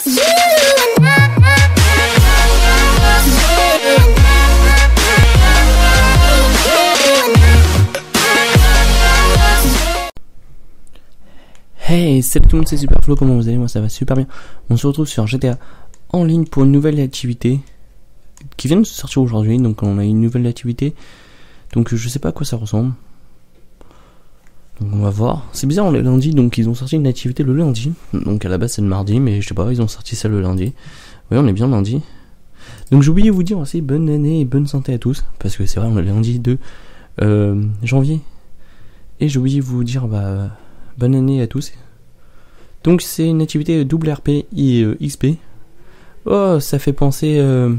Hey, salut tout le monde, c'est Superflo, comment vous allez? Moi ça va super bien. On se retrouve sur GTA en ligne pour une nouvelle activité qui vient de sortir aujourd'hui. Donc on a une nouvelle activité, donc je sais pas à quoi ça ressemble. Donc on va voir. C'est bizarre, on est lundi, donc ils ont sorti une activité le lundi. Donc à la base c'est le mardi, mais je sais pas, ils ont sorti ça le lundi. Oui, on est bien lundi. Donc j'ai oublié de vous dire aussi bonne année et bonne santé à tous, parce que c'est vrai, on est lundi 2 janvier. Et j'ai oublié de vous dire bonne année à tous. Donc c'est une activité double RP et XP. Oh, ça fait penser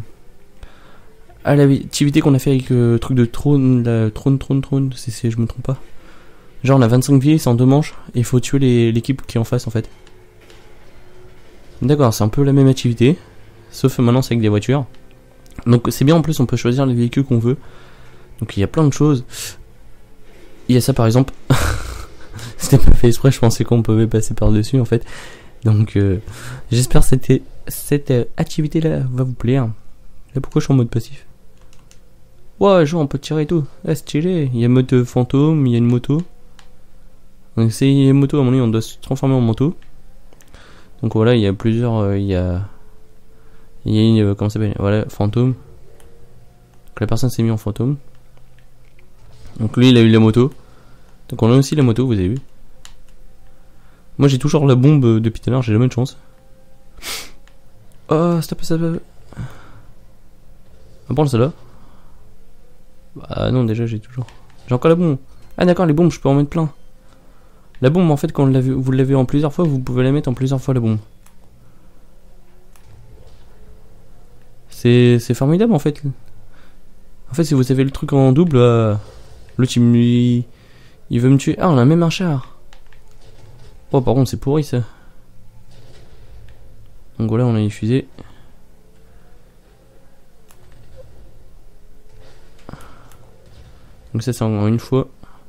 à l'activité qu'on a fait avec le truc de trône, la trône, si je me trompe pas. Genre on a 25 vies, c'est en 2 manches, et il faut tuer l'équipe qui est en face en fait. D'accord, c'est un peu la même activité, sauf maintenant c'est avec des voitures. Donc c'est bien, en plus on peut choisir les véhicules qu'on veut. Donc il y a plein de choses. Il y a ça par exemple. C'était pas fait exprès, je pensais qu'on pouvait passer par dessus en fait. Donc j'espère que cette activité là va vous plaire. Là pourquoi je suis en mode passif? Ouais, genre on peut tirer et tout. Ah, stylé. Il y a mode fantôme, il y a une moto. Donc c'est une moto, à mon avis on doit se transformer en moto. Donc voilà, il y a plusieurs, il y a une, comment ça s'appelle? Voilà, fantôme. Donc la personne s'est mise en fantôme. Donc lui il a eu la moto. Donc on a aussi la moto, vous avez vu. Moi j'ai toujours la bombe depuis tout à l'heure, j'ai jamais de chance. Oh, stop. On prend celle-là. Bah non, déjà j'ai toujours. J'ai encore la bombe. Ah d'accord, les bombes je peux en mettre plein. La bombe en fait quand vous l'avez en plusieurs fois, vous pouvez la mettre en plusieurs fois la bombe. C'est formidable en fait. En fait si vous avez le truc en double, l'autre il veut me tuer. Ah, on a même un char. Oh, par contre, c'est pourri ça. Donc voilà, on a une fusée. Donc ça, c'est en une fois.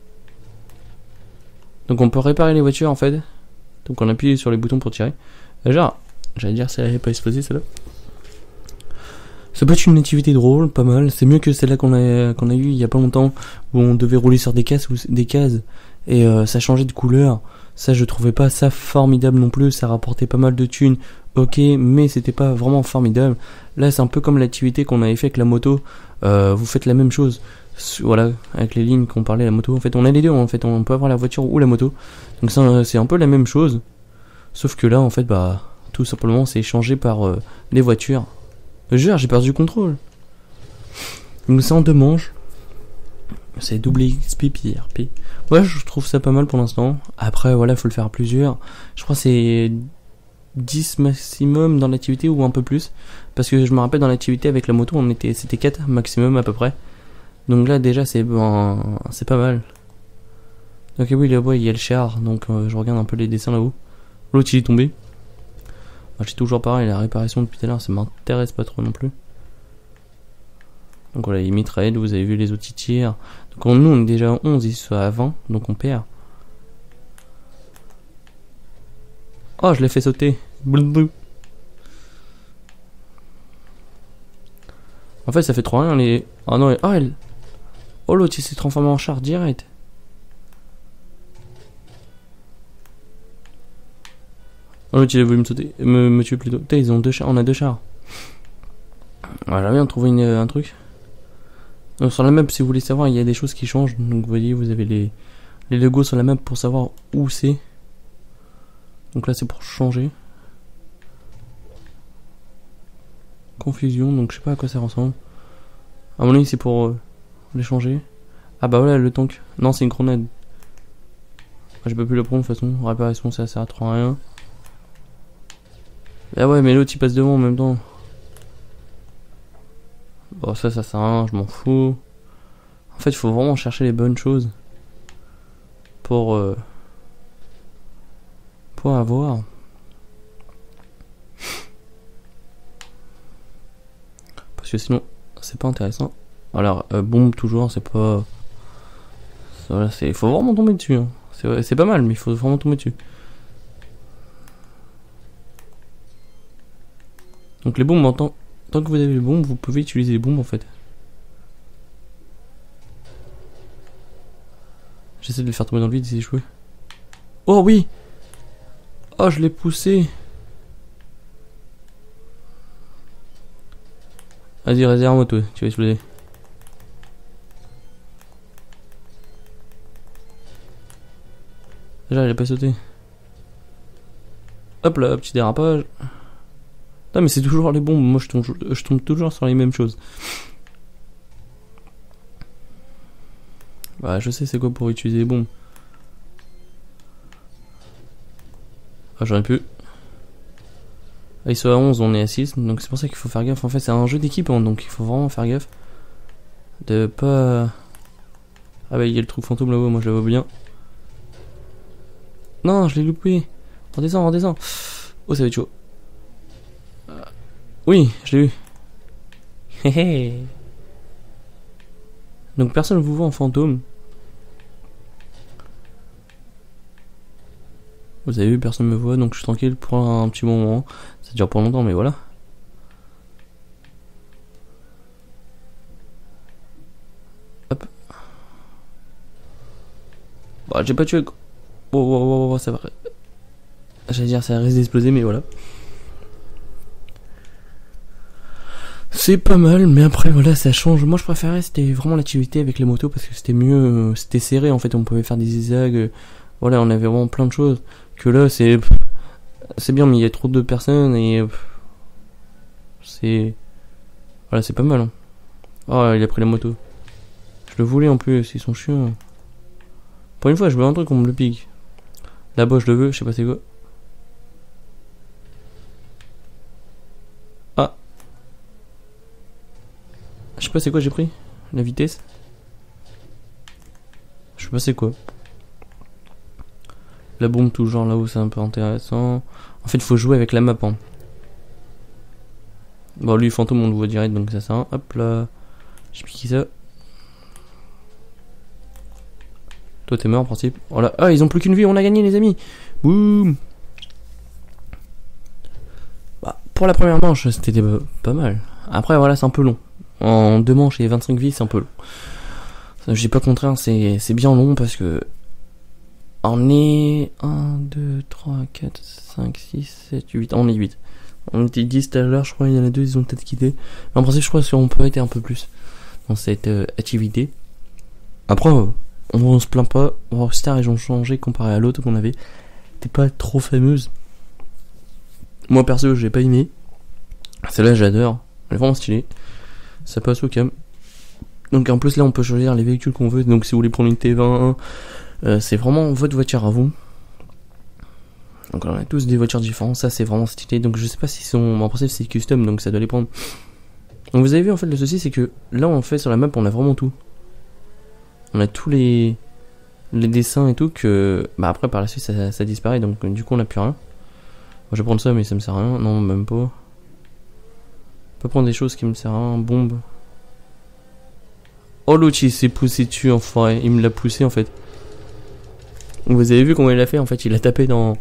Donc on peut réparer les voitures en fait. Donc on appuie sur les boutons pour tirer. Genre, j'allais dire, ça n'avait pas explosé celle-là. Ça peut être une activité drôle, pas mal. C'est mieux que celle-là qu'on a eu il y a pas longtemps, où on devait rouler sur des cases et ça changeait de couleur. Ça, je trouvais pas ça formidable non plus. Ça rapportait pas mal de thunes, ok, mais c'était pas vraiment formidable. Là, c'est un peu comme l'activité qu'on avait fait avec la moto. Vous faites la même chose. Voilà, avec les lignes qu'on parlait à la moto. En fait, on a les deux. En fait, on peut avoir la voiture ou la moto. Donc ça, c'est un peu la même chose. Sauf que là, en fait, tout simplement, c'est échangé par des voitures. Jure, j'ai perdu le contrôle. Donc c'est en 2 manches. C'est double XP puis RP. Ouais, je trouve ça pas mal pour l'instant. Après, voilà, faut le faire à plusieurs. Je crois que c'est 10 maximum dans l'activité ou un peu plus. Parce que je me rappelle dans l'activité avec la moto, c'était 4 maximum à peu près. Donc là, déjà, c'est pas mal. Donc oui, là-bas, il y a le char. Donc je regarde un peu les dessins là-haut. L'autre, il est tombé. Moi, j'ai toujours pareil, la réparation depuis tout à l'heure, ça m'intéresse pas trop non plus. Donc voilà, il mitraille, vous avez vu les autres tirent. Donc nous on est déjà à 11, ils sont à 20, donc on perd. Oh, je l'ai fait sauter. En fait, ça fait trop rien les. Oh non, oh l'autre il s'est transformé en char direct. Oh l'autre il a voulu me sauter, me tuer plutôt. Putain, ils ont 2 chars, on a 2 chars. Voilà, bien trouver un truc. Donc, sur la map, si vous voulez savoir, il y a des choses qui changent. Donc vous voyez, vous avez les logos sur la map pour savoir où c'est. Donc là, c'est pour changer. Confusion, donc je sais pas à quoi ça ressemble. À mon avis, c'est pour les changer. Ah bah voilà, le tank. Non, c'est une grenade. Je peux plus le prendre de toute façon. Réparation, ça sert à trop à rien. Ah ouais, mais l'autre il passe devant en même temps. Bon, ça sert à rien, je m'en fous. En fait, il faut vraiment chercher les bonnes choses pour avoir. Parce que sinon, c'est pas intéressant. Alors, bombe toujours, c'est pas. Voilà, il faut vraiment tomber dessus. Hein. C'est pas mal, mais il faut vraiment tomber dessus. Donc les bombes, tant que vous avez les bombes, vous pouvez utiliser les bombes en fait. J'essaie de le faire tomber dans le vide, c'est échoué. Oh oui! Oh, je l'ai poussé! Vas-y, réserve-moi toi, tu vas exploser. Déjà, il a pas sauté. Hop là, petit dérapage. Non mais c'est toujours les bombes, moi je tombe toujours sur les mêmes choses. Bah je sais c'est quoi pour utiliser les bombes. Ah j'aurais pu. Ah, ils sont à 11, on est à 6, donc c'est pour ça qu'il faut faire gaffe. En fait c'est un jeu d'équipe, hein, donc il faut vraiment faire gaffe. De pas... Ah bah il y a le truc fantôme là-haut, moi je la vois bien. Non, je l'ai loupé. Redescends, redescends. Oh ça va être chaud. Oui, je l'ai eu. Hehe. Donc personne ne vous voit en fantôme. Vous avez vu, personne me voit, donc je suis tranquille pour un petit moment. Ça dure pas longtemps, mais voilà. Hop. Bah, j'ai pas tué. Oh, ça va. J'allais dire, ça risque d'exploser, mais voilà. C'est pas mal, mais après voilà, ça change. Moi je préférais, c'était vraiment l'activité avec les motos parce que c'était mieux, c'était serré en fait, on pouvait faire des zigzags, voilà, on avait vraiment plein de choses. Que là c'est bien, mais il y a trop de personnes et c'est voilà, c'est pas mal. Hein. Oh, il a pris la moto. Je le voulais en plus, ils sont chiants. Pour une fois, je veux un truc, on me le pique. Là-bas, je le veux, je sais pas c'est quoi. Ah. Je sais pas c'est quoi j'ai pris. La vitesse. Je sais pas c'est quoi. La bombe toujours là-haut, c'est un peu intéressant. En fait, il faut jouer avec la map. Hein. Bon, lui, fantôme, on le voit direct, donc ça sert à rien. Hop là. J'ai piqué ça. Toi, t'es mort en principe. Voilà. Ah, ils ont plus qu'une vie, on a gagné, les amis. Boum. Bah, pour la première manche, c'était pas mal. Après, voilà, c'est un peu long. En 2 manches et 25 vies, c'est un peu long. Je dis pas le contraire, c'est bien long parce que on est 1, 2, 3, 4, 5, 6, 7, 8. On est 8. On était 10 tout à l'heure, je crois, il y en a 2, ils ont peut-être quitté. Mais en principe, je crois qu'on peut être un peu plus dans cette activité. Après, on se plaint pas. Rockstar, ils ont changé comparé à l'autre qu'on avait. T'es pas trop fameuse. Moi, perso, j'ai pas aimé. Celle-là, j'adore. Elle est vraiment stylée. Ça passe au cam. Donc en plus là on peut choisir les véhicules qu'on veut. Donc si vous voulez prendre une T20, c'est vraiment votre voiture à vous. Donc on a tous des voitures différentes. Ça c'est vraiment stylé. Donc je sais pas si sont... En principe c'est custom, donc ça doit dépendre. Donc vous avez vu en fait le souci c'est que là on fait sur la map on a vraiment tout. On a tous les dessins et tout que... Bah après par la suite ça disparaît. Donc du coup on a plus rien. Moi je vais prendre ça mais ça me sert à rien. Non même pas. On peut prendre des choses qui me servent à rien. Bombe. Oh l'autre il s'est poussé dessus en forêt, il me l'a poussé en fait. Vous avez vu comment il a fait en fait, il a tapé dans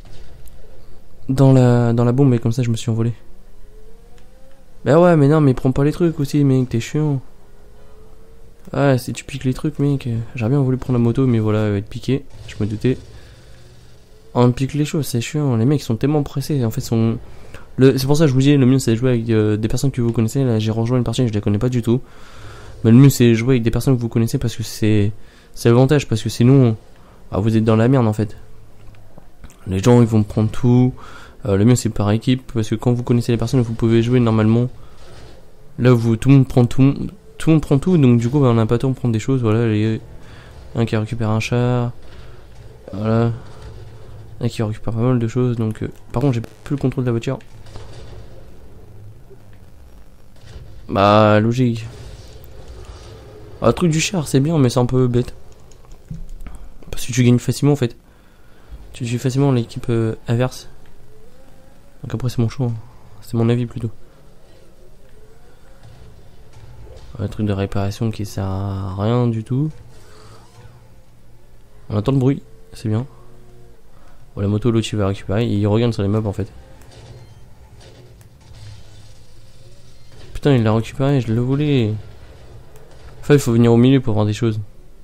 la bombe et comme ça je me suis envolé. Bah ouais mais non mais prends pas les trucs aussi mec, t'es chiant. Ah si tu piques les trucs mec, j'aurais bien voulu prendre la moto mais voilà elle va être piquée, je me doutais. On pique les choses, c'est chiant, les mecs sont tellement pressés en fait sont... C'est pour ça que je vous dis le mieux c'est de jouer avec des personnes que vous connaissez, là j'ai rejoint une partie je les connais pas du tout. Mais le mieux c'est jouer avec des personnes que vous connaissez parce que c'est l'avantage parce que sinon vous êtes dans la merde en fait. Les gens ils vont prendre tout. Le mieux c'est par équipe parce que quand vous connaissez les personnes vous pouvez jouer normalement. Là tout le monde prend tout le monde prend tout donc du coup on a pas le temps de prendre des choses. Voilà un qui récupère un char. Voilà. Un qui récupère pas mal de choses donc par contre j'ai plus le contrôle de la voiture. Bah logique. Le truc du char c'est bien mais c'est un peu bête. Parce que tu gagnes facilement en fait. Tu tues facilement l'équipe inverse. Donc après c'est mon choix. Hein. C'est mon avis plutôt. Un truc de réparation qui sert à rien du tout. On entend le bruit, c'est bien. Bon, la moto l'autre il va récupérer. Il regarde sur les maps en fait. Putain, il l'a récupéré, je l'ai volé. Enfin, il faut venir au milieu pour voir des choses.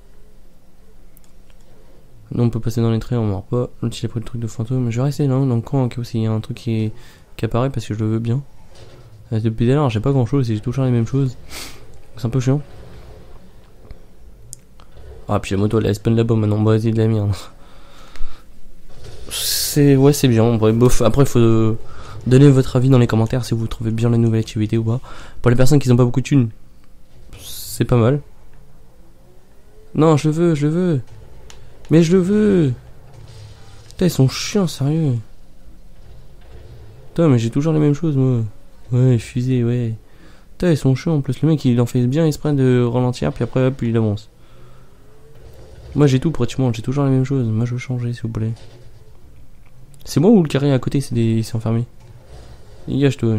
Nous, on peut passer dans les traits, on meurt pas. L'autre, il a pris le truc de fantôme. Je vais rester là, dans le coin, au cas où s'il y a un truc qui apparaît parce que je le veux bien. Depuis d'ailleurs, j'ai pas grand chose et j'ai toujours les mêmes choses. C'est un peu chiant. Ah, puis la moto, elle spawn là-bas maintenant. Bah, c'est de la merde. Ouais, c'est bien. Bref, bof. Après, il faut donner votre avis dans les commentaires si vous trouvez bien la nouvelle activité ou pas. Pour les personnes qui n'ont pas beaucoup de thunes, c'est pas mal. Non, je le veux. Mais je le veux. Putain, ils sont chiants, sérieux. Putain, mais j'ai toujours les mêmes choses, moi. Ouais, fusée, ouais. Putain, ils sont chiants en plus. Le mec, il en fait bien exprès de ralentir, puis après, hop, il avance. Moi, j'ai tout pratiquement. J'ai toujours les mêmes choses. Moi, je veux changer, s'il vous plaît. C'est moi ou le carré à côté, c'est enfermé? Dégage-toi.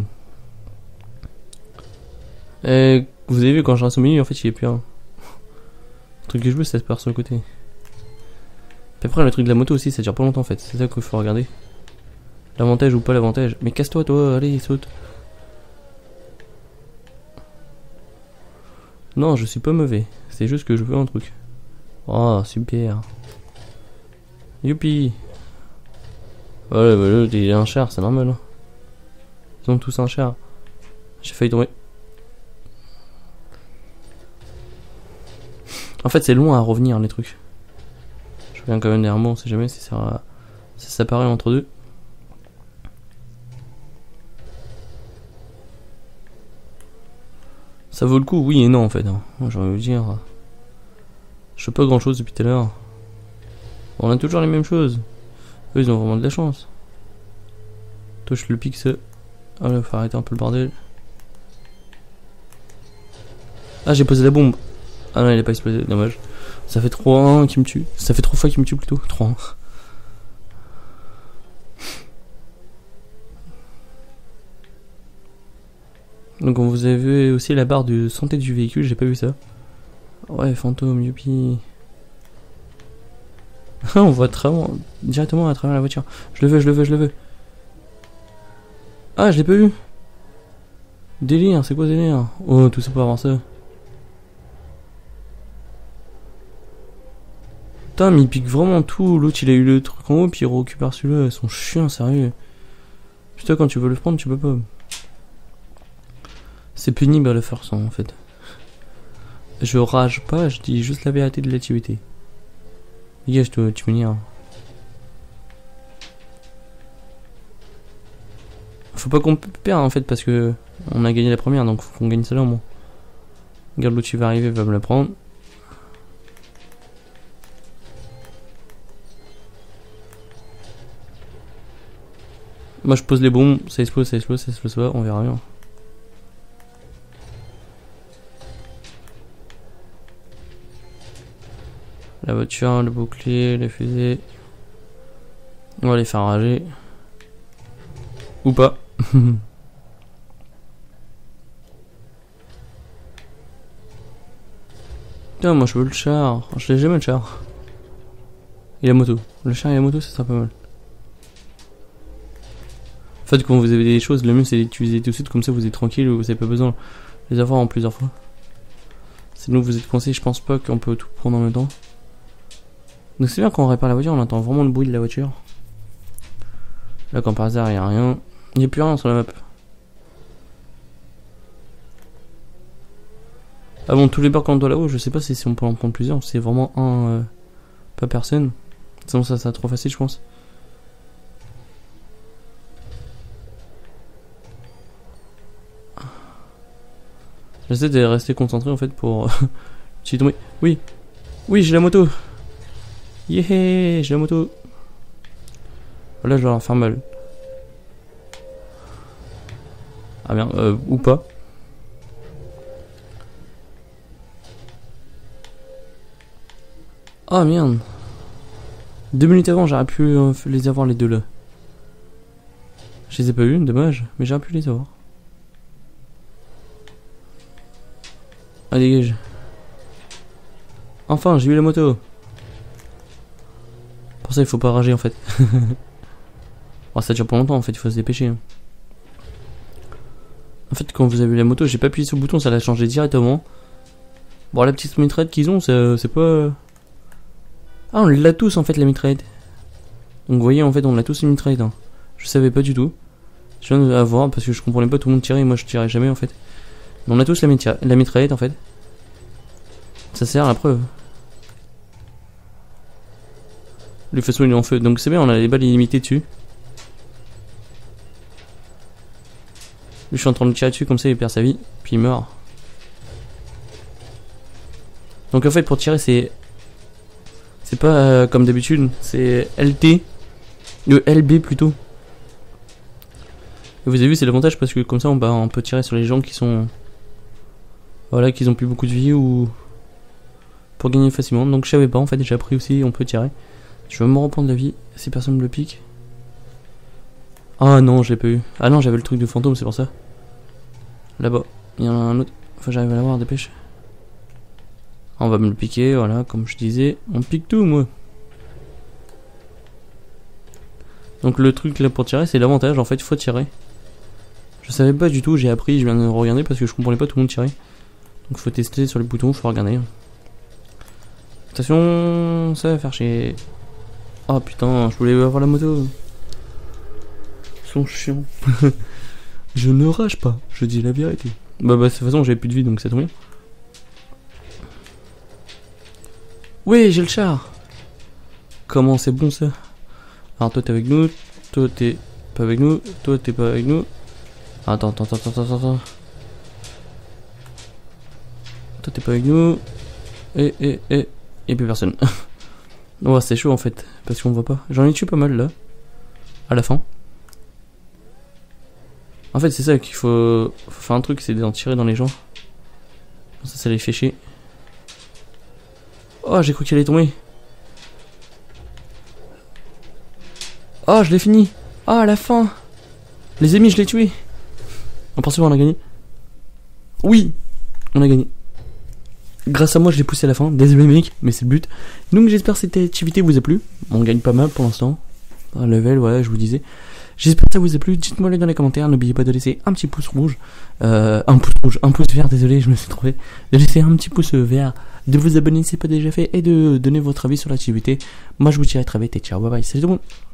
Vous avez vu, quand je reste au milieu, en fait, il y a plus un. Le truc que je veux, ça se perd sur le côté. Puis après, le truc de la moto aussi, ça dure pas longtemps en fait. C'est ça qu'il faut regarder. L'avantage ou pas l'avantage. Mais casse-toi, toi, allez, saute. Non, je suis pas mauvais. C'est juste que je veux un truc. Oh, super. Youpi. Ouais, bah l'autre, il est un char, c'est normal. Hein. Ils ont tous un char. J'ai failli tomber. En fait, c'est loin à revenir, les trucs. Je reviens quand même derrière moi, on sait jamais si ça s'apparaît entre deux. Ça vaut le coup, oui et non en fait. Hein. Moi j'ai envie de vous dire. Je fais pas grand chose depuis tout à l'heure. On a toujours les mêmes choses. Eux ils ont vraiment de la chance. Touche le pique ça. Ah là, faut arrêter un peu le bordel. Ah, j'ai posé la bombe. Ah non, il a pas explosé, dommage. Ça fait 3-1 qui me tue. Ça fait 3 fois qu'il me tue plutôt. 3-1. Donc vous avez vu aussi la barre de santé du véhicule, j'ai pas vu ça. Ouais, fantôme, youpi. On voit directement à travers la voiture. Je le veux. Ah, je l'ai pas vu. Délire, c'est quoi délire? Oh, tout ça pour avoir ça. Putain, mais il pique vraiment tout. L'autre, il a eu le truc en haut, puis il récupère celui-là. Ils sont chiants, sérieux. Putain, quand tu veux le prendre, tu peux pas. C'est pénible à le faire ça, en fait. Je rage pas, je dis juste la vérité de l'activité. Dégage, tu m'énerves. Faut pas qu'on perde en fait, parce que on a gagné la première, donc faut qu'on gagne celle-là au moins. Regarde, l'autre il va arriver, il va me la prendre. Moi je pose les bombes, ça explose pas, on verra bien. La voiture, le bouclier, les fusées. On va les faire rager. Ou pas. Putain, moi je veux le char. Je l'ai jamais le char. Et la moto. Le char et la moto, ça sera pas mal. En fait, quand vous avez des choses, le mieux c'est d'utiliser tout de suite, comme ça vous êtes tranquille, vous avez pas besoin de les avoir en plusieurs fois. Sinon vous êtes coincé, je pense pas qu'on peut tout prendre en même temps. Donc c'est bien quand on répare la voiture, on entend vraiment le bruit de la voiture. Là quand par hasard il n'y a rien. Il n'y a plus rien sur la map. Ah bon, tous les barres qu'on doit là-haut, je sais pas si on peut en prendre plusieurs, c'est vraiment un pas personne. Sinon ça sera trop facile je pense. J'essaie de rester concentré en fait pour... Je suis tombé. Oui, j'ai la moto. Yeah, j'ai la moto. Là je vais leur faire mal. Ah merde, ou pas. Ah merde. 2 minutes avant j'aurais pu les avoir les deux là. Je les ai pas eu, dommage, mais j'aurais pu les avoir. Ah dégage. Enfin j'ai eu la moto. Pour ça il faut pas rager en fait. Oh, ça dure pas longtemps en fait, il faut se dépêcher. En fait, quand vous avez la moto, j'ai pas appuyé sur le bouton, ça l'a changé directement. Bon, la petite mitraillette qu'ils ont, c'est pas... Ah, on l'a tous en fait, la mitraillette. Donc vous voyez, en fait, on l'a tous une mitraillette. Hein. Je savais pas du tout. Je viens de la voir parce que je comprenais pas tout le monde tirer, moi je tirais jamais en fait. Mais on a tous la mitraillette en fait. Ça sert à la preuve. Le façon il est en feu, donc c'est bien, on a les balles illimitées dessus. Lui je suis en train de tirer dessus comme ça il perd sa vie, puis il meurt. Donc en fait pour tirer c'est pas comme d'habitude, c'est LT, LB plutôt. Et vous avez vu c'est l'avantage parce que comme ça on peut tirer sur les gens qui sont... Voilà, qui ont plus beaucoup de vie ou... Pour gagner facilement, donc je savais pas en fait, j'ai appris aussi, on peut tirer. Je vais me reprendre la vie si personne me le pique. Ah non, je l'ai pas eu. Ah non, j'avais le truc de fantôme, c'est pour ça. Là-bas, il y en a un autre. Faut que j'arrive à l'avoir, dépêche. On va me le piquer, voilà, comme je disais. On pique tout, moi. Donc le truc là pour tirer, c'est l'avantage, en fait, il faut tirer. Je savais pas du tout, j'ai appris, je viens de regarder parce que je comprenais pas tout le monde tirer. Donc faut tester sur les boutons, faut regarder. Attention, ça va faire chier. Oh putain, je voulais avoir la moto. Ils sont chiants. Je ne rage pas, je dis la vérité. Bah de toute façon j'avais plus de vie donc ça tombe bien. Oui, j'ai le char. Comment c'est bon ça. Alors toi t'es avec nous, toi t'es pas avec nous, toi t'es pas avec nous. Attends. Toi t'es pas avec nous. Et plus personne. Ouais, c'est chaud en fait, parce qu'on voit pas. J'en ai tué pas mal là, à la fin. En fait, c'est ça qu'il faut faire un truc, c'est d'en tirer dans les gens. Ça les fait chier. Oh, j'ai cru qu'elle allait tomber. Oh, je l'ai fini. Ah, à la fin. Les ennemis, je l'ai tué. On pense on a gagné. Oui, on a gagné. Grâce à moi, je l'ai poussé à la fin. Désolé, mec, mais c'est le but. Donc, j'espère que cette activité vous a plu. On gagne pas mal pour l'instant. Un level, voilà, je vous disais. J'espère que ça vous a plu. Dites-moi le dans les commentaires. N'oubliez pas de laisser un petit pouce rouge. Un pouce vert, désolé, je me suis trompé. De laisser un petit pouce vert. De vous abonner si c'est pas déjà fait. Et de donner votre avis sur l'activité. Moi, je vous dirai très vite et ciao, bye bye. Salut tout le monde.